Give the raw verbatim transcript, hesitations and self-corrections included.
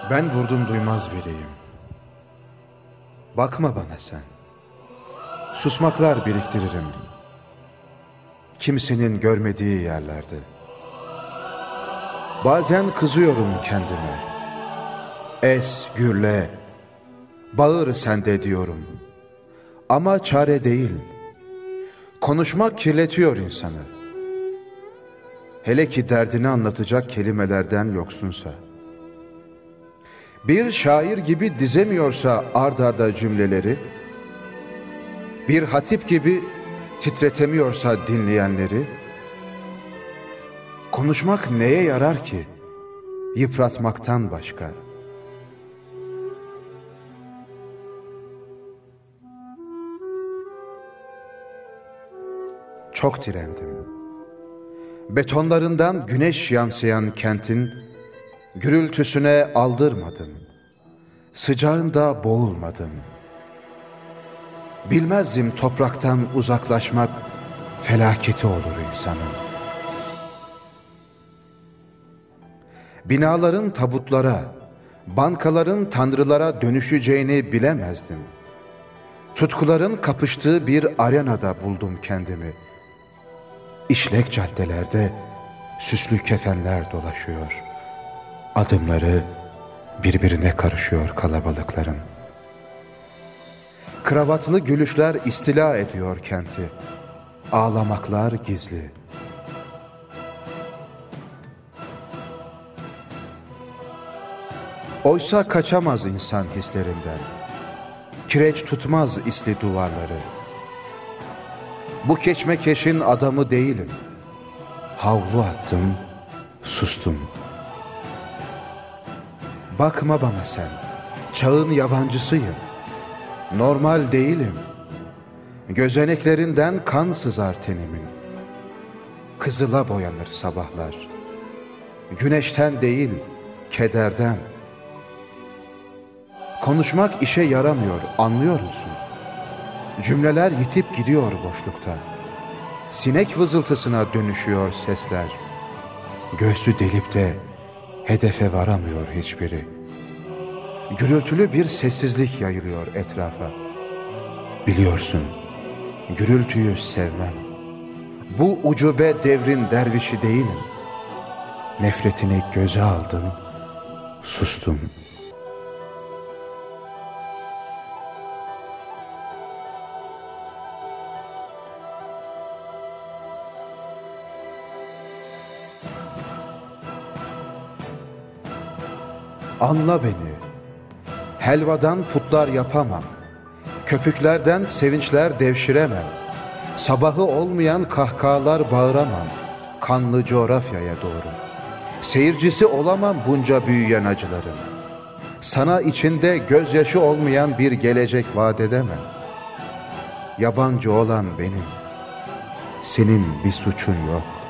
Ben vurdum duymaz biriyim. Bakma bana sen. Susmaklar biriktiririm. Kimsenin görmediği yerlerde. Bazen kızıyorum kendime. Es, gürle, bağır sende diyorum. Ama çare değil. Konuşmak kirletiyor insanı. Hele ki derdini anlatacak kelimelerden yoksunsa. Bir şair gibi dizemiyorsa ard arda cümleleri, bir hatip gibi titretemiyorsa dinleyenleri, konuşmak neye yarar ki yıpratmaktan başka? Çok direndim. Betonlarından güneş yansıyan kentin gürültüsüne aldırmadım. Sıcağında boğulmadım. Bilmezdim topraktan uzaklaşmak felaketi olur insanın. Binaların tabutlara, bankaların tanrılara dönüşeceğini bilemezdim. Tutkuların kapıştığı bir arenada buldum kendimi. İşlek caddelerde süslü kefenler dolaşıyor. Adımları birbirine karışıyor kalabalıkların. Kravatlı gülüşler istila ediyor kenti. Ağlamaklar gizli. Oysa kaçamaz insan hislerinden. Kireç tutmaz isli duvarları. Bu keşmekeşin adamı değilim. Havlu attım, sustum. Bakma bana sen, çağın yabancısıyım. Normal değilim. Gözeneklerinden kan sızar tenimin. Kızıla boyanır sabahlar. Güneşten değil, kederden. Konuşmak işe yaramıyor, anlıyor musun? Cümleler yitip gidiyor boşlukta. Sinek vızıltısına dönüşüyor sesler. Göğsü delip de hedefe varamıyor hiçbiri. Gürültülü bir sessizlik yayılıyor etrafa. Biliyorsun, gürültüyü sevmem. Bu ucube devrin dervişi değilim. Nefretini göze aldım, sustum. Anla beni. Helvadan putlar yapamam. Köpüklerden sevinçler devşiremem. Sabahı olmayan kahkahalar bağıramam. Kanlı coğrafyaya doğru. Seyircisi olamam bunca büyüyen acıların. Sana içinde gözyaşı olmayan bir gelecek vaat edemem. Yabancı olan benim. Senin bir suçun yok.